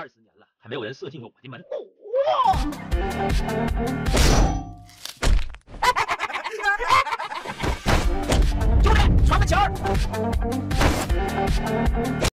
20年了，还没有人射进过我的门。兄弟，传个球！